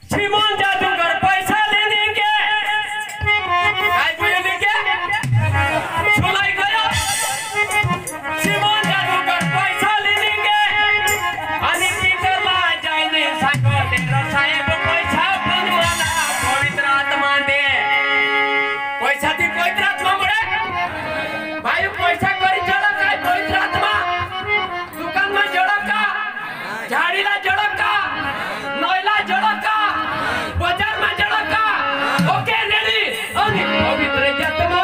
शिमोन जादूगर पैसा लेने के काय बोलने के सुनाई गया शिमोन जादूगर पैसा लेने के आणि पीटरला जायने सांगले साहेब पैसा पण मला पवित्र आत्मा दे पैसा ती पवित्र आत्मा मुळे भाई पैसा करी जळा काय पवित्र आत्मा दुकान में जळा का झाडीला जळा का नोयला जळा का बाजार में जळा का ओके रेडी आणि पवित्र आत्मा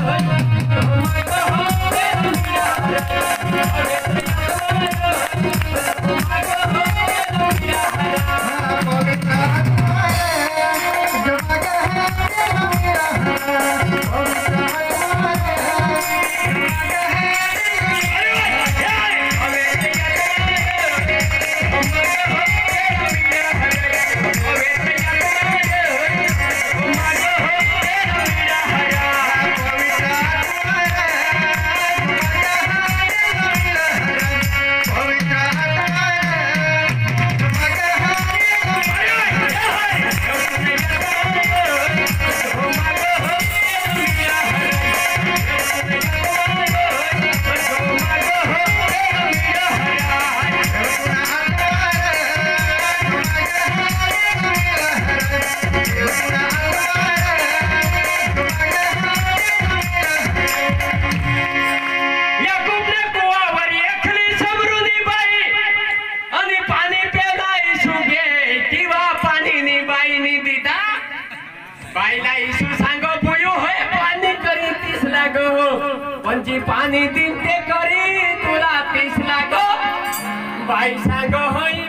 बाईला यीशु सांगो बोयो होय पाणी करी 30 लागो पंची पाणी दिन ते करी तुला 30 लागो बाई सांगो होय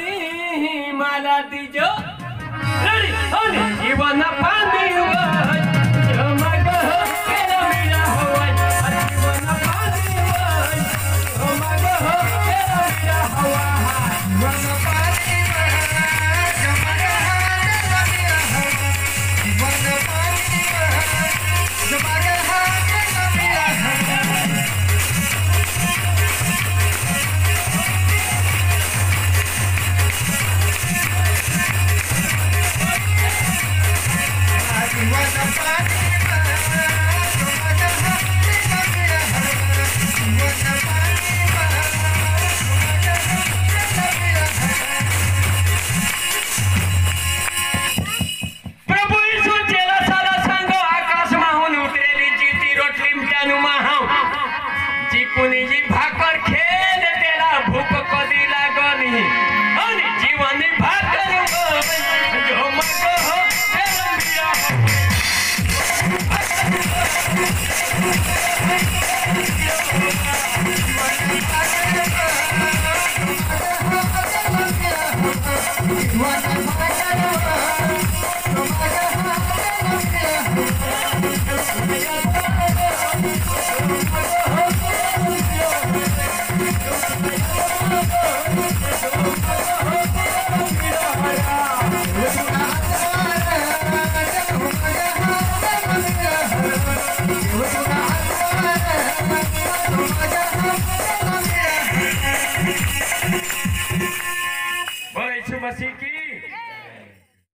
पाणी मला दिजो रेडी होय जीवन पाणी